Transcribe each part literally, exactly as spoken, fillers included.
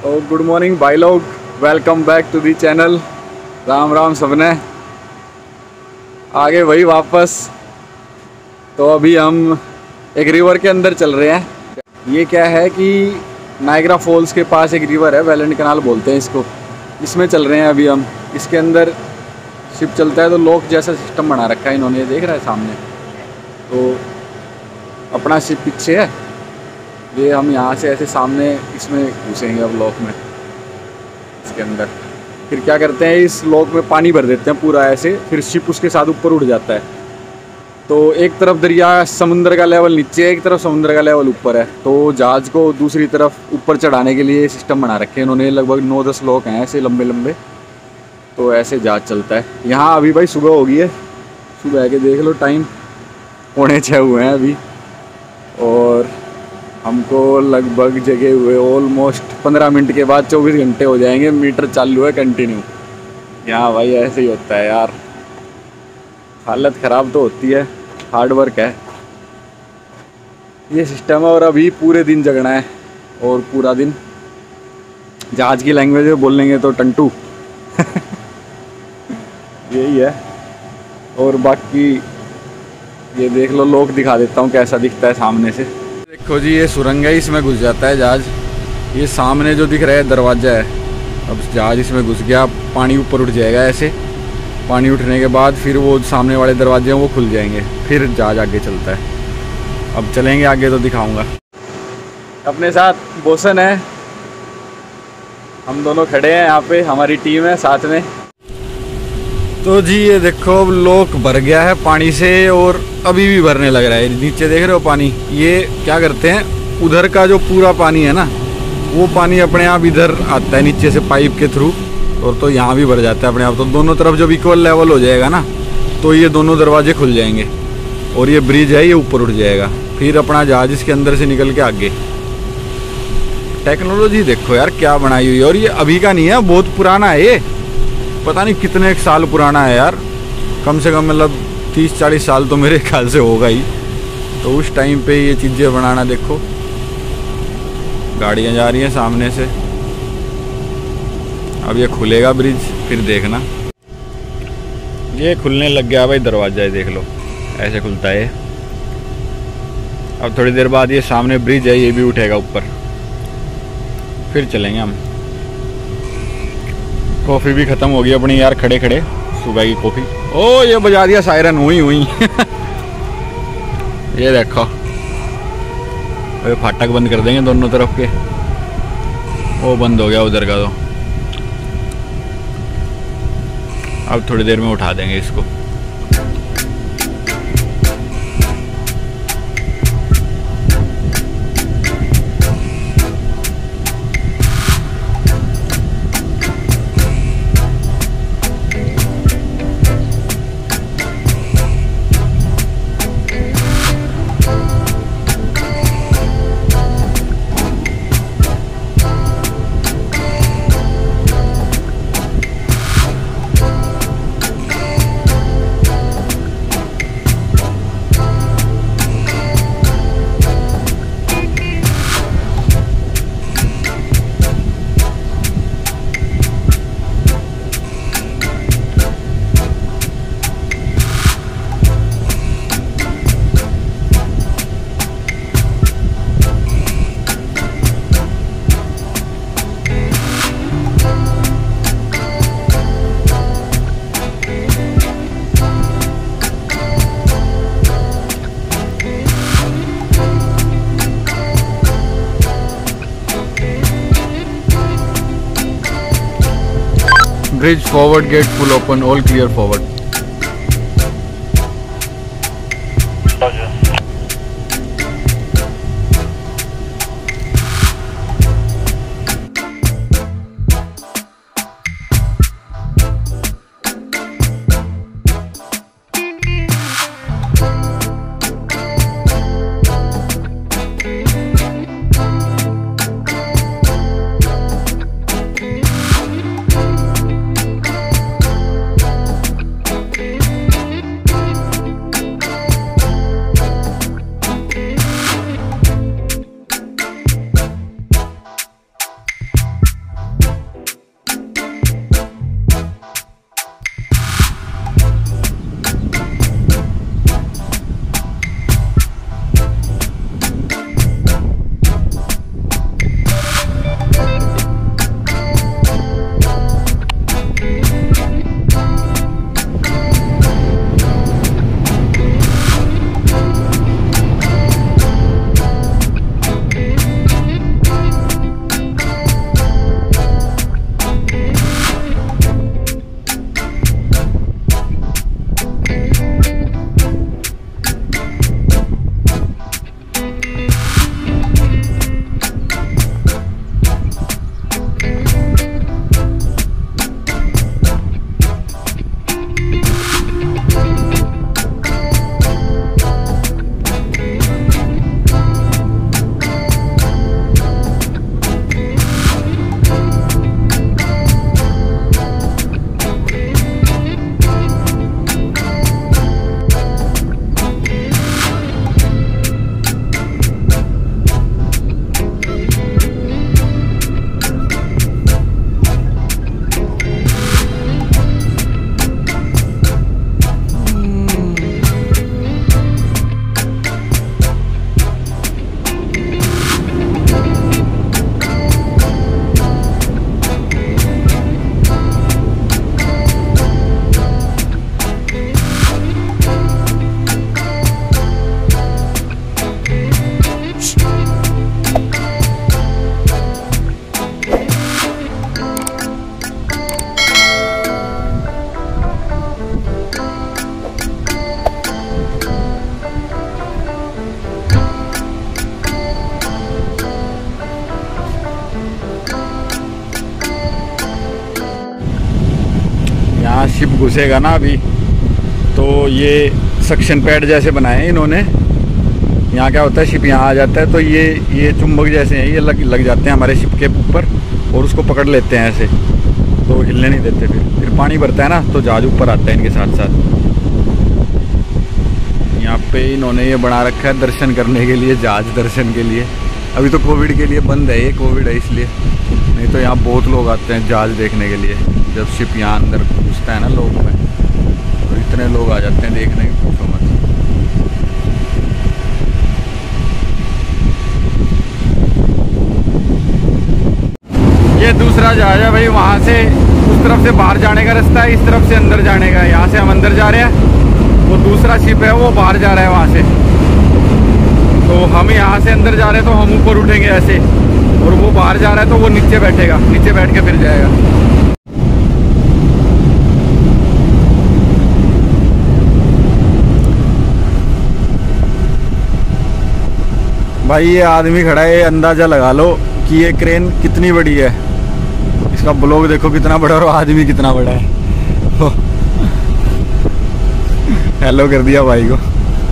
तो good morning भाई लोग, welcome back to the channel. Ram Ram सबने, आगे वही वापस। तो अभी हम एक रिवर के अंदर चल रहे हैं। ये क्या है कि नायग्रा फॉल्स के पास एक रिवर है, वेलेंट कैनाल बोलते हैं इसको। इसमें चल रहे हैं अभी हम। इसके अंदर शिप चलता है तो लॉक जैसा सिस्टम बना रखा है इन्होंने, देख रहा है सामने। तो अपना शिप पीछे है, ये हम यहाँ से ऐसे सामने इसमें घुसेंगे अब लॉक में, इसके अंदर। फिर क्या करते हैं, इस लॉक में पानी भर देते हैं पूरा ऐसे, फिर शिप उसके साथ ऊपर उड़ जाता है। तो एक तरफ दरिया समुंदर का लेवल नीचे है, एक तरफ समुंदर का लेवल ऊपर है। तो जहाज़ को दूसरी तरफ ऊपर चढ़ाने के लिए सिस्टम बना रखे हैं इन्होंने। लगभग नौ दस लॉक हैं ऐसे लंबे लंबे, तो ऐसे जहाज़ चलता है। यहाँ अभी भाई सुबह हो गई है, सुबह के देख लो टाइम पौने छः हुए हैं अभी, और हमको लगभग जगह हुए ऑलमोस्ट पंद्रह मिनट के बाद चौबीस घंटे हो जाएंगे। मीटर चालू है कंटिन्यू। यहाँ भाई ऐसे ही होता है यार, हालत ख़राब तो होती है, हार्ड वर्क है ये सिस्टम है। और अभी पूरे दिन जगना है, और पूरा दिन जहाज़ की लैंग्वेज में बोल लेंगे तो टंटू यही है। और बाकी ये देख लो, लोग दिखा देता हूँ कैसा दिखता है सामने से। देखो जी, ये सुरंग है, इसमें घुस जाता है जहाज़। ये सामने जो दिख रहा है दरवाज़ा है, अब जहाज़ इसमें घुस गया, पानी ऊपर उठ जाएगा ऐसे। पानी उठने के बाद फिर वो सामने वाले दरवाजे हैं वो खुल जाएंगे, फिर जहाज़ आगे चलता है। अब चलेंगे आगे तो दिखाऊंगा। अपने साथ बोसन है, हम दोनों खड़े हैं यहाँ पे, हमारी टीम है साथ में। तो जी ये देखो, अब लॉक भर गया है पानी से, और अभी भी भरने लग रहा है। नीचे देख रहे हो पानी, ये क्या करते हैं, उधर का जो पूरा पानी है ना, वो पानी अपने आप इधर आता है नीचे से पाइप के थ्रू, और तो यहाँ भी भर जाता है अपने आप। तो दोनों तरफ जब इक्वल लेवल हो जाएगा ना, तो ये दोनों दरवाजे खुल जाएंगे, और ये ब्रिज है ये ऊपर उठ जाएगा। फिर अपना जहाज इसके अंदर से निकल के आगे। टेक्नोलॉजी देखो यार क्या बनाई हुई है। और ये अभी का नहीं है, बहुत पुराना है ये, पता नहीं कितने एक साल पुराना है यार, कम से कम मतलब तीस चालीस साल तो मेरे ख्याल से होगा ही। तो उस टाइम पे ये चीज़ें बनाना, देखो गाड़ियाँ जा रही हैं सामने से। अब ये खुलेगा ब्रिज, फिर देखना। ये खुलने लग गया भाई दरवाजा, देख लो ऐसे खुलता है। अब थोड़ी देर बाद ये सामने ब्रिज है, ये भी उठेगा ऊपर, फिर चलेंगे हम। कॉफ़ी भी ख़त्म हो गई अपनी यार, खड़े खड़े सुबह की कॉफ़ी। ओ ये बजा दिया सायरन, हुई हुई ये देखो, अरे फाटक बंद कर देंगे दोनों तरफ के। वो बंद हो गया उधर का, तो अब थोड़ी देर में उठा देंगे इसको। Bridge forward gate full open, all clear forward. घुसेगा ना अभी, तो ये सक्शन पैड जैसे बनाए हैं इन्होंने। यहाँ क्या होता है, शिप यहाँ आ जाता है तो ये ये चुंबक जैसे हैं, ये लग लग जाते हैं हमारे शिप के ऊपर और उसको पकड़ लेते हैं ऐसे, तो हिलने नहीं देते। फिर फिर पानी भरता है ना तो जहाज ऊपर आता है इनके साथ साथ। यहाँ पे इन्होंने ये बना रखा है दर्शन करने के लिए, जहाज दर्शन के लिए। अभी तो कोविड के लिए बंद है, ये कोविड है इसलिए, नहीं तो यहाँ बहुत लोग आते हैं जहाज देखने के लिए। जब शिप यहाँ अंदर घुसता है ना लोग में, तो इतने लोग आ जाते हैं देखने की, पूछो मत। ये दूसरा जहाज है भाई, वहाँ से उस तरफ से बाहर जाने का रास्ता है, इस तरफ से अंदर जाने का। यहाँ से हम अंदर जा रहे हैं, वो दूसरा शिप है वो बाहर जा रहा है वहाँ से। तो हम यहाँ से अंदर जा रहे हैं तो हम ऊपर उठेंगे ऐसे, और वो बाहर जा रहा है तो वो नीचे बैठेगा, नीचे बैठ के फिर जाएगा। भाई ये आदमी खड़ा है, ये अंदाजा लगा लो कि ये क्रेन कितनी बड़ी है। इसका ब्लॉक देखो कितना बड़ा और आदमी कितना बड़ा है। हेलो कर दिया भाई को।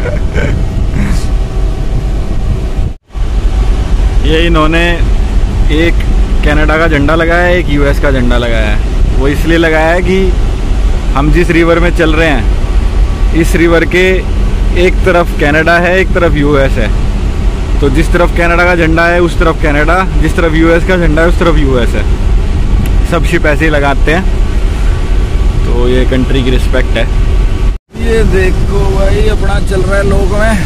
ये इन्होंने एक कनाडा का झंडा लगाया है, एक यूएस का झंडा लगाया है। वो इसलिए लगाया है कि हम जिस रिवर में चल रहे हैं, इस रिवर के एक तरफ कनाडा है, एक तरफ यूएस है। तो जिस तरफ कनाडा का झंडा है उस तरफ कनाडा, जिस तरफ यूएस का झंडा है उस तरफ यूएस है। सब शिप ऐसे ही लगाते हैं, तो ये कंट्री की रिस्पेक्ट है। ये देखो भाई अपना चल रहा है लोग में।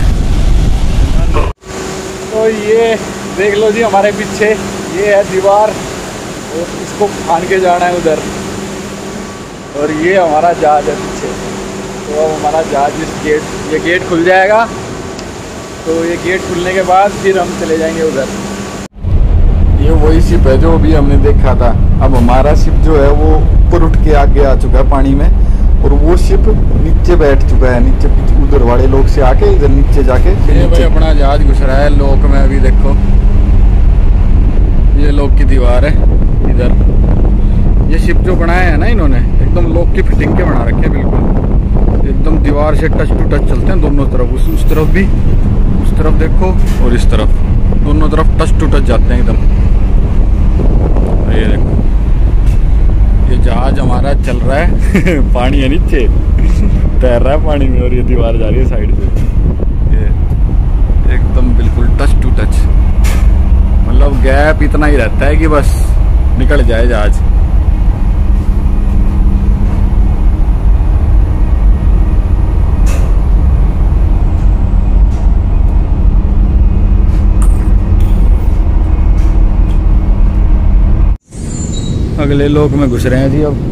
तो ये देख लो जी हमारे पीछे, ये है दीवार और इसको फान के जाना है उधर, और ये हमारा जहाज है पीछे। तो अब हमारा जहाज इस गेट, ये गेट खुल जाएगा, तो ये गेट खुलने के बाद फिर हम चले जाएंगे उधर। ये वही शिप है जो अभी हमने देखा था। अब हमारा शिप जो है वो ऊपर उठ के आगे आ चुका है पानी में, और वो शिप नीचे बैठ चुका है, नीचे उधर वाले लोग से आके इधर नीचे जाके ये भाई अपना जहाज घुस रहा है लोक में। अभी देखो ये लोक की दीवार है इधर। ये शिप जो बनाया है ना इन्होंने, एकदम लोक की फिटिंग के बना रखे हैं, बिल्कुल एकदम दीवार से टच टू टच चलते हैं दोनों तरफ। उस उस तरफ भी, उस तरफ देखो और इस तरफ, दोनों तरफ टच टू टच जाते हैं एकदम। ये देखो ये जहाज हमारा चल रहा है पानी है नीचे, तैर रहा है पानी में, और ये दीवार जा रही है साइड से। ये एकदम बिल्कुल टच टू टच, मतलब गैप इतना ही रहता है कि बस निकल जाए जहाज। अगले लोक में घुस रहे हैं जी अब।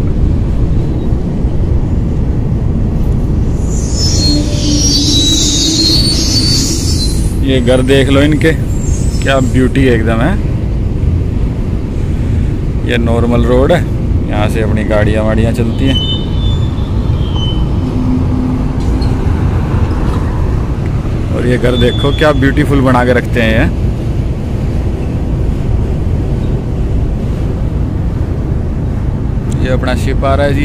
ये घर देख लो इनके, क्या ब्यूटी है एकदम है। ये नॉर्मल रोड है, यहाँ से अपनी गाड़ियाँ वाड़ियाँ चलती हैं। और ये घर देखो क्या ब्यूटीफुल बना के रखते हैं ये। ये अपना शिप आ रहा है जी।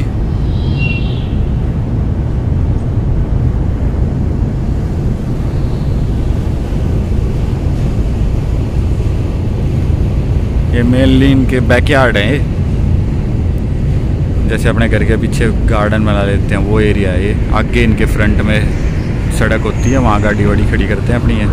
ये मेनली इनके बैकयार्ड है, जैसे अपने घर के पीछे गार्डन बना लेते हैं वो एरिया है ये। आगे इनके फ्रंट में सड़क होती है, वहाँ गाड़ी वाड़ी खड़ी करते हैं अपनी। है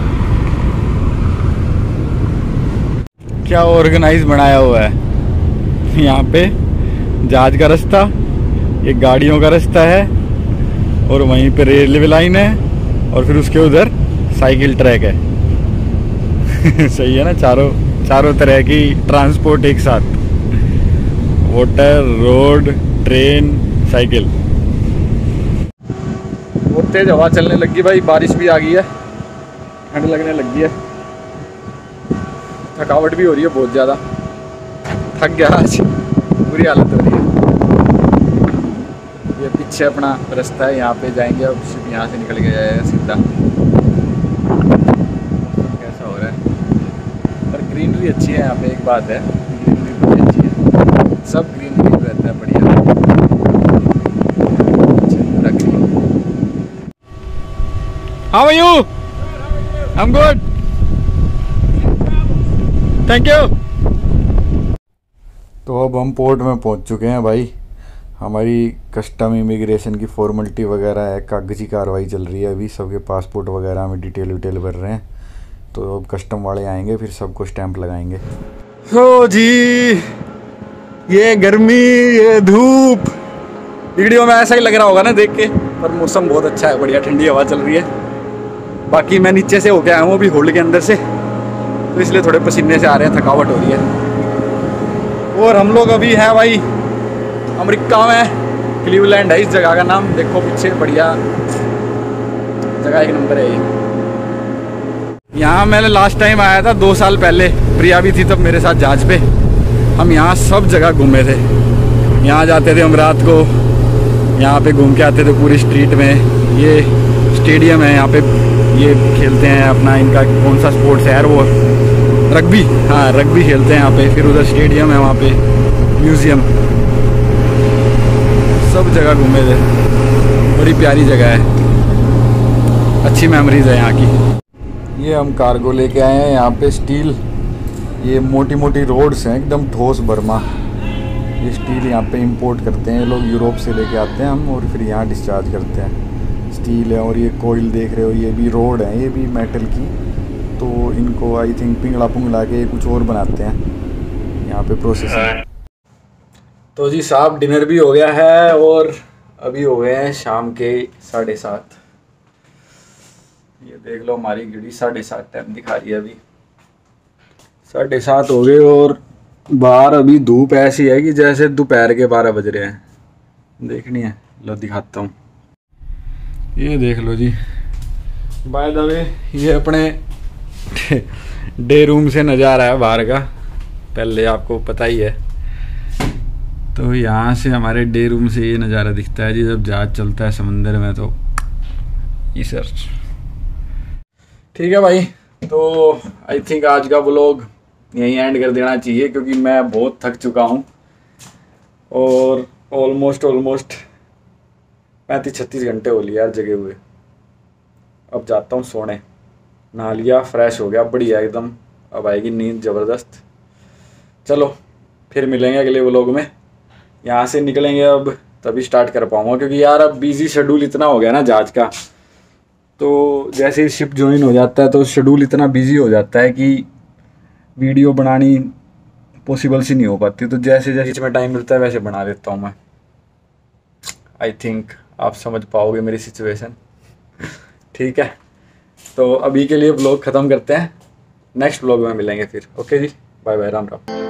क्या ऑर्गेनाइज बनाया हुआ है यहाँ पे। जहाज का रास्ता, ये गाड़ियों का रास्ता है, और वहीं पे रेलवे लाइन है, और फिर उसके उधर साइकिल ट्रैक है। सही है ना, चारों चारों तरह की ट्रांसपोर्ट एक साथ, वाटर, रोड, ट्रेन, साइकिल। बहुत तेज हवा चलने लगी भाई, बारिश भी आ गई है, ठंड लगने लगी है, थकावट भी हो रही है बहुत ज़्यादा। थक गया आज, बुरी हालत हो रही है। ये पीछे अपना रास्ता है, यहाँ पे जाएंगे अब। सिर्फ यहाँ से निकल के जाएगा सीधा। कैसा हो रहा है, पर ग्रीनरी अच्छी है यहाँ पे, एक बात है, ग्रीनरी बड़ी अच्छी है, सब ग्रीनरी रहता है बढ़िया। How are you? I am good, thank you. तो अब हम पोर्ट में पहुंच चुके हैं भाई। हमारी कस्टम इमिग्रेशन की फॉर्मेलिटी वगैरह है, कागजी कार्रवाई चल रही है अभी, सबके पासपोर्ट वगैरह में डिटेल विटेल भर रहे हैं। तो अब कस्टम वाले आएंगे, फिर सबको स्टैंप लगाएंगे। हो जी, ये गर्मी, ये धूप, वीडियो में ऐसा ही लग रहा होगा ना देख के, पर मौसम बहुत अच्छा है, बढ़िया ठंडी हवा चल रही है। बाकी मैं नीचे से होके आया हूँ अभी होल्ड के अंदर से, तो इसलिए थोड़े पसीने से आ रहे हैं, थकावट हो रही है। और हम लोग अभी हैं भाई अमेरिका में, क्लीवलैंड है इस जगह का नाम, देखो पीछे बढ़िया जगह, एक नंबर है ये। यहाँ मैंने लास्ट टाइम आया था दो साल पहले, प्रिया भी थी तब मेरे साथ जहाज पे। हम यहाँ सब जगह घूमे थे, यहाँ जाते थे हम रात को, यहाँ पे घूम के आते थे पूरी स्ट्रीट में। ये स्टेडियम है यहाँ पे, ये खेलते हैं अपना, इनका कौन सा स्पोर्ट्स है यार वो, रग्बी, हाँ रग्बी खेलते हैं यहाँ पे। फिर उधर स्टेडियम है वहाँ पे, म्यूज़ियम, सब जगह घूमे थे। बड़ी प्यारी जगह है, अच्छी मेमोरीज है यहाँ की। ये हम कार्गो लेके आए हैं यहाँ पे, स्टील, ये मोटी मोटी रोड्स हैं एकदम ठोस बर्मा। ये स्टील यहाँ पे इंपोर्ट करते हैं ये लोग, यूरोप से लेके आते हैं हम, और फिर यहाँ डिस्चार्ज करते हैं। स्टील है, और ये कोयल देख रहे हो, ये भी रोड है, ये भी मेटल की। तो इनको आई थिंक पिंगला पुंगला के कुछ और बनाते हैं यहाँ पे प्रोसेसिंग। तो जी साहब डिनर भी हो गया है, और अभी हो गए हैं शाम के साढ़े सात। ये देख लो हमारी घड़ी साढ़े सात टाइम दिखा रही है, अभी साढ़े सात हो गए। और बाहर अभी धूप ऐसी है कि जैसे दोपहर के बारह बज रहे हैं। देखनी है, लो दिखाता हूँ। ये देख लो जी, बाय द वे ये अपने डे रूम से नज़ारा है बाहर का, पहले आपको पता ही है। तो यहाँ से हमारे डे रूम से ये नज़ारा दिखता है जी, जब जहाज चलता है समंदर में। तो ये सर ठीक है भाई, तो आई थिंक आज का व्लॉग यहीं एंड कर देना चाहिए, क्योंकि मैं बहुत थक चुका हूँ, और ऑलमोस्ट ऑलमोस्ट पैंतीस छत्तीस घंटे हो लिया यार जगे हुए। अब जाता हूँ सोने, नहा लिया, फ्रेश हो गया, बढ़िया एकदम, अब आएगी नींद ज़बरदस्त। चलो फिर मिलेंगे अगले व्लॉग में। यहाँ से निकलेंगे अब, तभी स्टार्ट कर पाऊँगा, क्योंकि यार अब बिजी शेड्यूल इतना हो गया ना जहाज का। तो जैसे ही शिप ज्वाइन हो जाता है तो शेड्यूल इतना बिजी हो जाता है कि वीडियो बनानी पॉसिबल सी नहीं हो पाती। तो जैसे जैसे इसमें टाइम मिलता है वैसे बना लेता हूँ मैं। आई थिंक आप समझ पाओगे मेरी सिचुएशन। ठीक है, तो अभी के लिए व्लॉग ख़त्म करते हैं, नेक्स्ट व्लॉग में मिलेंगे फिर। ओके जी, बाय बाय, राम राम।